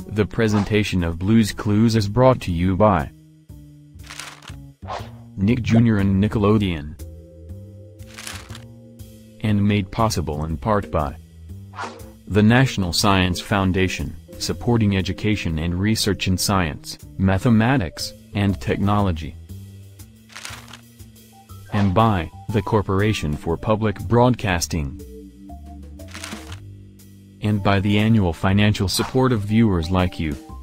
The presentation of Blue's Clues is brought to you by Nick Jr. and Nickelodeon, and made possible in part by the National Science Foundation, supporting education and research in science, mathematics, and technology, and by the Corporation for Public Broadcasting, and by the annual financial support of viewers like you.